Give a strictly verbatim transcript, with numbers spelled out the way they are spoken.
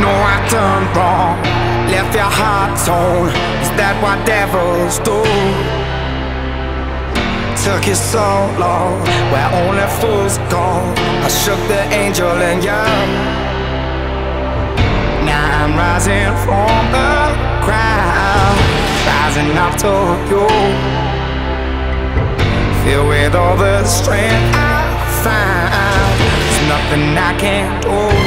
know I done wrong, left your heart torn. Is that what devils do? Took you so long, where only fools go. I shook the angel in you. Now I'm rising from the crowd, rising up to you. Filled with all the strength I find, there's nothing I can't do.